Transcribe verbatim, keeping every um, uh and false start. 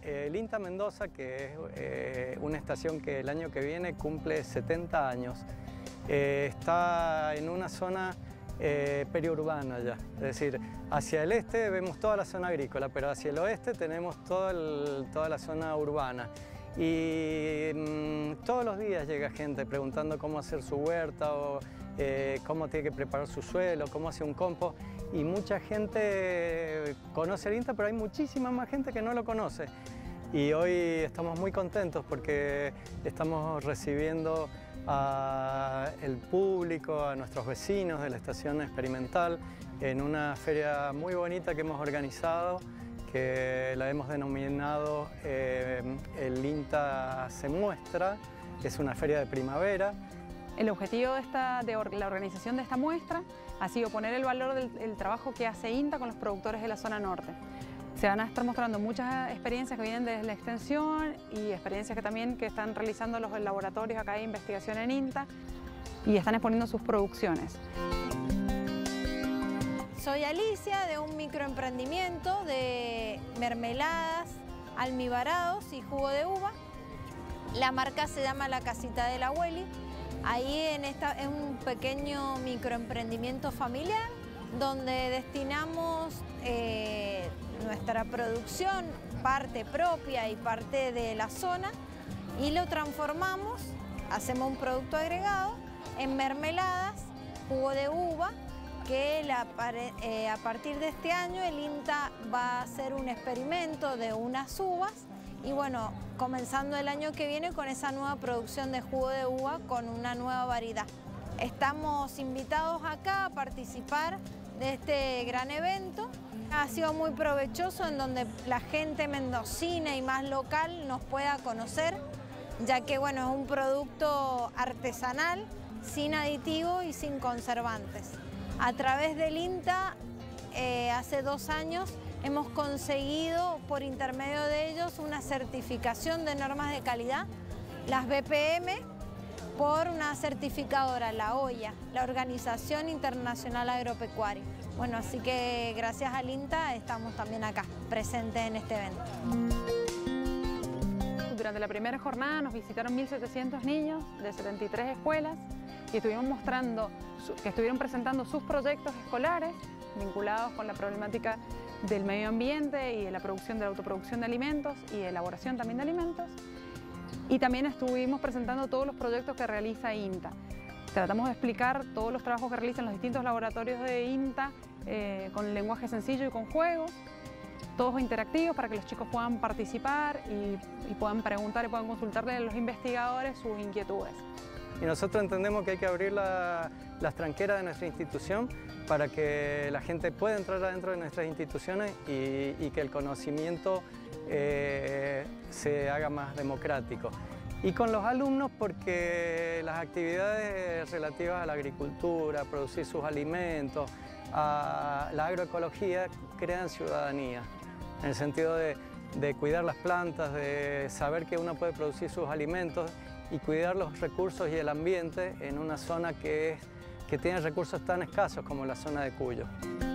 el INTA Mendoza, que es eh, una estación que el año que viene cumple setenta años, eh, está en una zona eh, periurbana ya, es decir, hacia el este vemos toda la zona agrícola, pero hacia el oeste tenemos todo el, toda la zona urbana. Y mmm, todos los días llega gente preguntando cómo hacer su huerta o eh, cómo tiene que preparar su suelo, cómo hace un compost. Y mucha gente conoce el INTA, pero hay muchísima más gente que no lo conoce. Y hoy estamos muy contentos porque estamos recibiendo al público, a nuestros vecinos de la estación experimental en una feria muy bonita que hemos organizado, que la hemos denominado eh, el INTA se muestra, es una feria de primavera. El objetivo de, esta, de la organización de esta muestra ha sido poner el valor del el trabajo que hace INTA con los productores de la zona norte. Se van a estar mostrando muchas experiencias que vienen desde la extensión y experiencias que también que están realizando los laboratorios acá de investigación en INTA y están exponiendo sus producciones. Soy Alicia, de un microemprendimiento de mermeladas, almibarados y jugo de uva. La marca se llama La Casita de la Abueli. Ahí en esta, es un pequeño microemprendimiento familiar donde destinamos eh, nuestra producción, parte propia y parte de la zona, y lo transformamos, hacemos un producto agregado en mermeladas, jugo de uva, que la, eh, a partir de este año el INTA va a hacer un experimento de unas uvas y bueno, comenzando el año que viene con esa nueva producción de jugo de uva con una nueva variedad. Estamos invitados acá a participar de este gran evento. Ha sido muy provechoso en donde la gente mendocina y más local nos pueda conocer, ya que bueno, es un producto artesanal, sin aditivos y sin conservantes. A través del INTA, eh, hace dos años, hemos conseguido por intermedio de ellos una certificación de normas de calidad, las B P M, por una certificadora, la O I A, la Organización Internacional Agropecuaria. Bueno, así que gracias al INTA estamos también acá, presentes en este evento. Durante la primera jornada nos visitaron mil setecientos niños de setenta y tres escuelas y estuvimos mostrando, que estuvieron presentando sus proyectos escolares vinculados con la problemática del medio ambiente y de la producción, de la autoproducción de alimentos y elaboración también de alimentos. Y también estuvimos presentando todos los proyectos que realiza INTA. Tratamos de explicar todos los trabajos que realizan los distintos laboratorios de INTA eh, con lenguaje sencillo y con juegos, todos interactivos para que los chicos puedan participar y, y puedan preguntar y puedan consultarle a los investigadores sus inquietudes. Y nosotros entendemos que hay que abrir la, las tranqueras de nuestra institución para que la gente pueda entrar adentro de nuestras instituciones y, y que el conocimiento eh, se haga más democrático. Y con los alumnos porque las actividades relativas a la agricultura, a producir sus alimentos, a la agroecología, crean ciudadanía, en el sentido de, de cuidar las plantas, de saber que uno puede producir sus alimentos y cuidar los recursos y el ambiente en una zona que, es, que tiene recursos tan escasos como la zona de Cuyo.